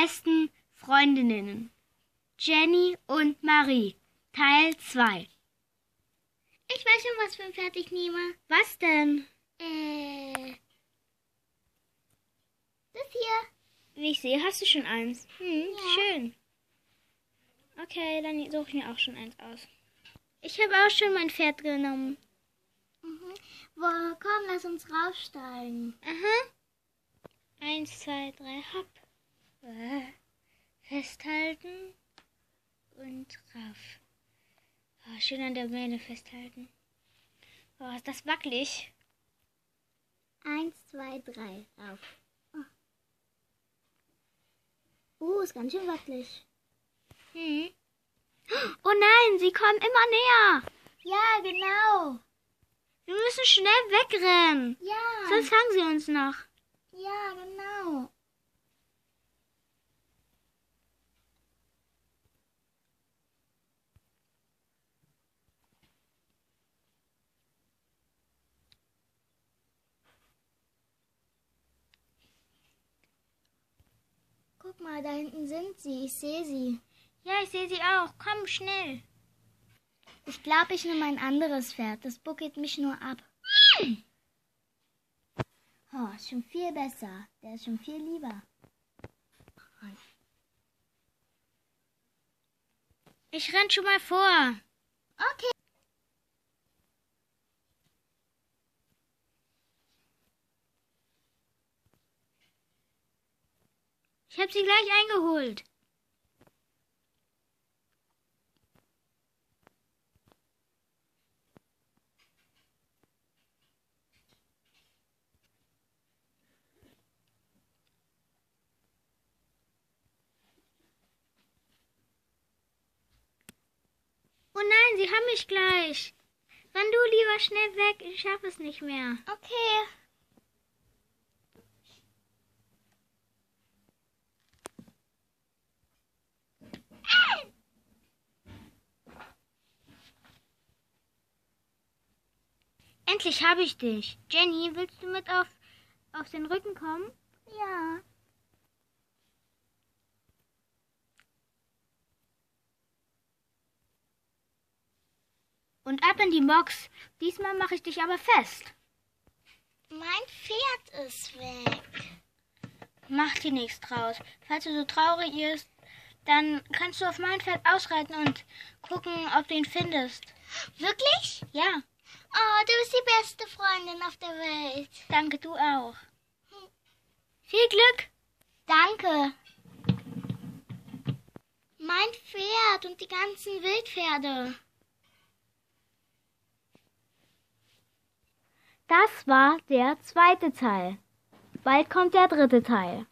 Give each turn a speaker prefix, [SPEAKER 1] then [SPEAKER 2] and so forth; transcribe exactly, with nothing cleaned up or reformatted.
[SPEAKER 1] besten Freundinnen. Jenny und Marie. Teil zwei.
[SPEAKER 2] Ich weiß schon, was für ein Pferd ich nehme.
[SPEAKER 1] Was denn?
[SPEAKER 2] Äh. Das hier.
[SPEAKER 1] Wie ich sehe, hast du schon eins. Hm,
[SPEAKER 2] Ja.
[SPEAKER 1] schön. Okay, dann suche ich mir auch schon eins aus. Ich habe auch schon mein Pferd genommen.
[SPEAKER 2] Mhm. Wo, komm, lass uns raufsteigen.
[SPEAKER 1] Aha. Eins, zwei, drei, hopp. Äh, Festhalten und rauf. Oh, schön an der Mähne festhalten. Oh, ist das wackelig.
[SPEAKER 2] Eins, zwei, drei, rauf. Oh, uh, ist ganz schön wackelig.
[SPEAKER 1] Hm. Oh nein, sie kommen immer näher.
[SPEAKER 2] Ja, genau.
[SPEAKER 1] Wir müssen schnell wegrennen.
[SPEAKER 2] Ja.
[SPEAKER 1] Sonst fangen sie uns noch.
[SPEAKER 2] Ja, genau. Guck mal, da hinten sind sie. Ich sehe sie.
[SPEAKER 1] Ja, ich sehe sie auch. Komm, schnell.
[SPEAKER 2] Ich glaube, ich nehme ein anderes Pferd. Das buckelt mich nur ab. Oh, ist schon viel besser. Der ist schon viel lieber.
[SPEAKER 1] Ich renn schon mal vor.
[SPEAKER 2] Okay.
[SPEAKER 1] Ich habe sie gleich eingeholt. Oh nein, sie haben mich gleich. Renn du lieber schnell weg, ich schaffe es nicht mehr.
[SPEAKER 2] Okay.
[SPEAKER 1] Endlich habe ich dich. Jenny, willst du mit auf, auf den Rücken kommen?
[SPEAKER 2] Ja.
[SPEAKER 1] Und ab in die Box. Diesmal mache ich dich aber fest.
[SPEAKER 2] Mein Pferd ist weg.
[SPEAKER 1] Mach dir nichts draus. Falls du so traurig bist, dann kannst du auf mein Pferd ausreiten und gucken, ob du ihn findest.
[SPEAKER 2] Wirklich?
[SPEAKER 1] Ja,
[SPEAKER 2] Oh, du bist die beste Freundin auf der Welt.
[SPEAKER 1] danke, du auch. Viel Glück!
[SPEAKER 2] Danke. Mein Pferd und die ganzen Wildpferde.
[SPEAKER 1] Das war der zweite Teil. Bald kommt der dritte Teil.